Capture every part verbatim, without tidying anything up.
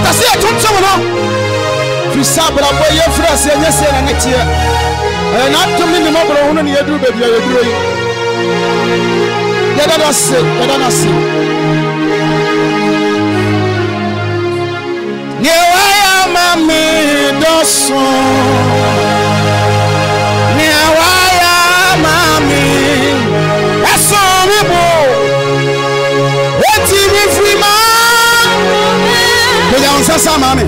Because here to someone. Fisabra boy, your friends, and yes, and next year. And not to me, the mother only you do, baby, you're doing. Let us say, let us see. Near I am a me, dosso. Near I am a me. That's all we want. What's in the free man? We don't say some money.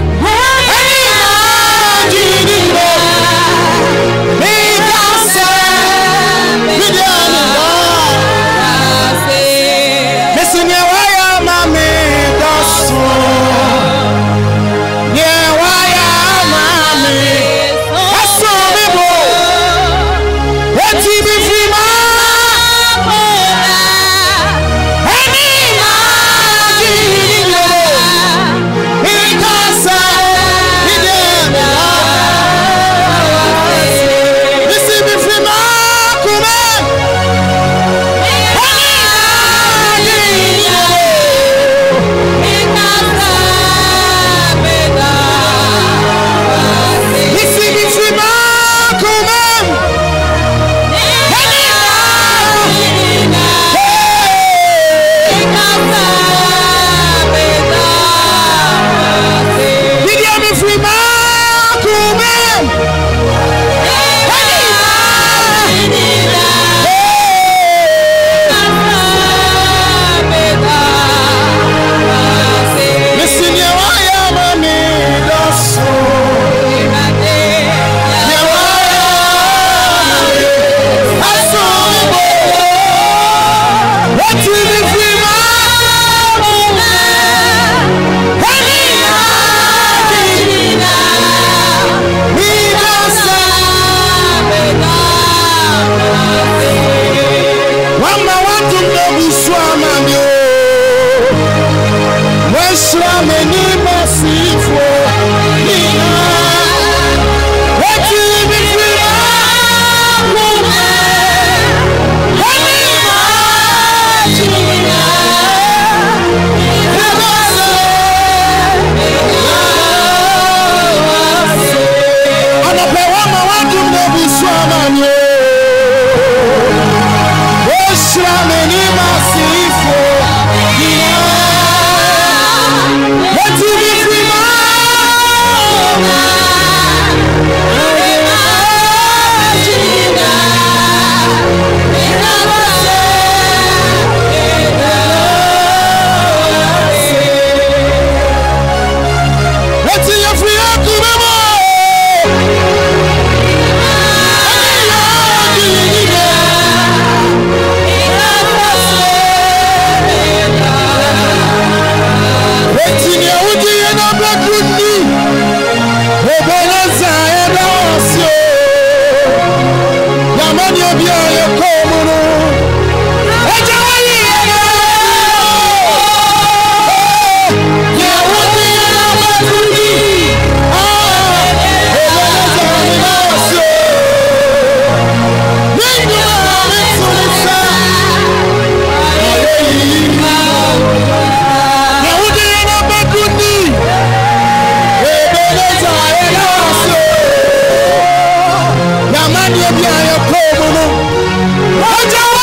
Watch out!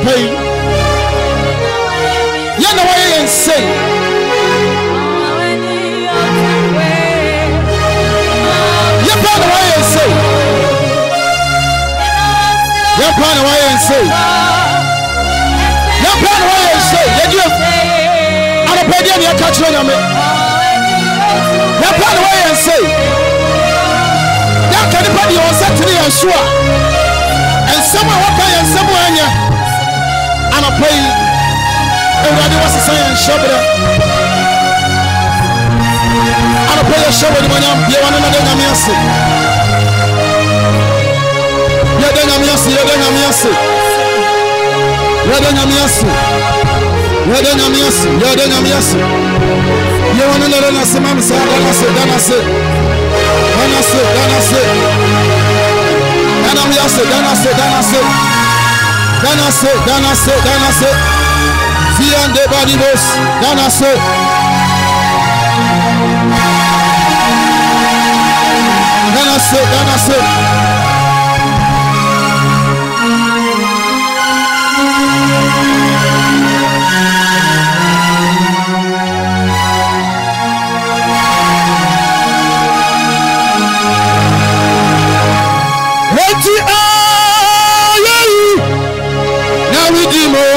pay. You know what you say. You know what you say. You know what you say. You know what you say. You do. I'm a pay you catch on me. You know what you say. You can't put your set to the sure. And someone walk by and someone here. I'm a pay. Everybody wants to say and show it. I'm a pay a show with money. You want another Namiasi. You're doing Namiasi. You're doing Namiasi. You're doing Namiasi. You're doing Namiasi. You're doing Namiasi. You want another Nasimam? Say, Danasi, Danasi. Danasi, Danasi. Danasi, Danasi, Danasi. Danasi, Danasi, Danasi. Vian de Badibos, Danasi. Danasi, Danasi. Now we demo.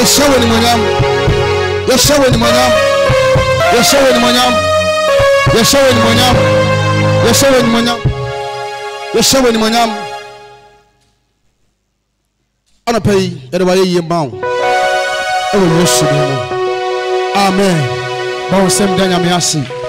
Yeshua ni monyam. Yeshua ni monyam. Yeshua ni monyam. Yeshua ni monyam. Yeshua ni monyam. Yeshua ni monyam. Ana pay edwa ye yembaw. Ewo Yesu ni mo. Amen. Ba wo sem da nyame ase.